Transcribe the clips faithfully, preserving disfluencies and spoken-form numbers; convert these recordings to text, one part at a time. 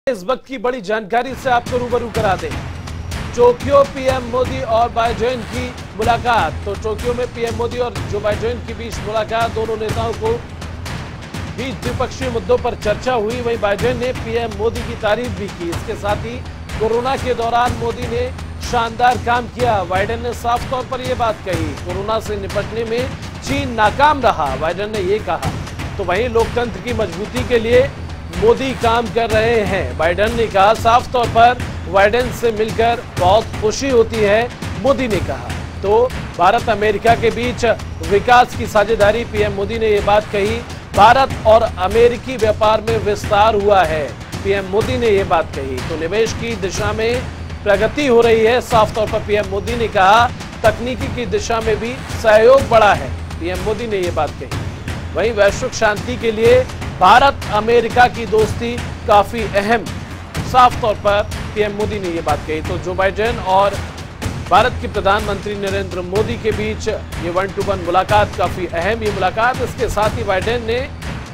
इस वक्त की बड़ी जानकारी से आपको रूबरू करा दें। टोक्यो पीएम मोदी और बाइडेन की मुलाकात। तो टोक्यो में पीएम मोदी और जो बाइडेन के बीच मुलाकात, दोनों नेताओं को बीच द्विपक्षीय मुद्दों पर चर्चा हुई। वहीं बाइडेन ने पीएम मोदी की तारीफ भी की। इसके साथ ही कोरोना के दौरान मोदी ने शानदार काम किया। बाइडेन ने साफ तौर पर यह बात कही, कोरोना से निपटने में चीन नाकाम रहा, बाइडेन ने यह कहा। तो वहीं लोकतंत्र की मजबूती के लिए मोदी काम कर रहे हैं, बाइडेन ने कहा। साफ तौर पर बाइडेन से मिलकर बहुत खुशी होती है, मोदी ने कहा। तो भारत अमेरिका के बीच विकास की साझेदारी, पीएम मोदी ने यह बात कही। भारत और अमेरिकी व्यापार में विस्तार हुआ है, पीएम मोदी ने यह बात कही। तो निवेश की दिशा में प्रगति हो रही है, साफ तौर पर पीएम मोदी ने कहा। तकनीकी की दिशा में भी सहयोग बढ़ा है, पीएम मोदी ने यह बात कही। वहीं वैश्विक शांति के लिए भारत अमेरिका की दोस्ती काफी अहम, साफ तौर पर पीएम मोदी ने यह बात कही। तो जो बाइडेन और भारत के प्रधानमंत्री नरेंद्र मोदी के बीच ये वन टू वन मुलाकात काफी अहम ये मुलाकात। इसके साथ ही बाइडेन ने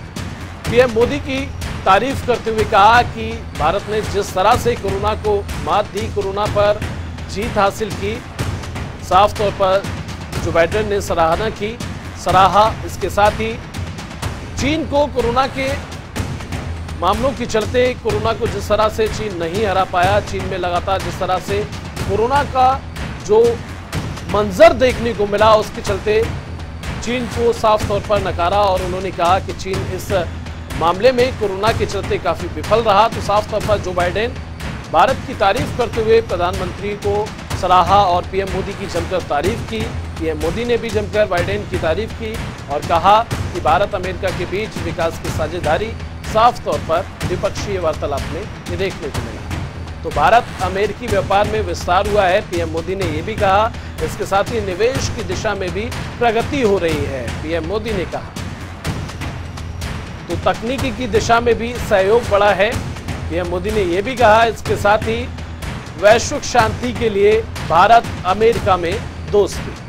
पीएम मोदी की तारीफ करते हुए कहा कि भारत ने जिस तरह से कोरोना को मात दी, कोरोना पर जीत हासिल की, साफ तौर पर जो बाइडेन ने सराहना की, सराहा। इसके साथ ही चीन को कोरोना के मामलों के चलते, कोरोना को जिस तरह से चीन नहीं हरा पाया, चीन में लगातार जिस तरह से कोरोना का जो मंजर देखने को मिला, उसके चलते चीन को साफ तौर पर नकारा और उन्होंने कहा कि चीन इस मामले में कोरोना के चलते काफी विफल रहा। तो साफ तौर पर जो बाइडेन भारत की तारीफ करते हुए प्रधानमंत्री को सराहा और पीएम मोदी की जमकर तारीफ की। पीएम मोदी ने भी जमकर बाइडेन की तारीफ की और कहा कि भारत अमेरिका के बीच विकास की साझेदारी, साफ तौर पर द्विपक्षीय वार्तालाप में ये देखने को मिला। तो भारत अमेरिकी व्यापार में विस्तार हुआ है, पीएम मोदी ने ये भी कहा। इसके साथ ही निवेश की दिशा में भी प्रगति हो रही है, पीएम मोदी ने कहा। तो तकनीकी की दिशा में भी सहयोग बढ़ा है, पीएम मोदी ने यह भी कहा। इसके साथ ही वैश्विक शांति के लिए भारत अमेरिका में दोस्ती।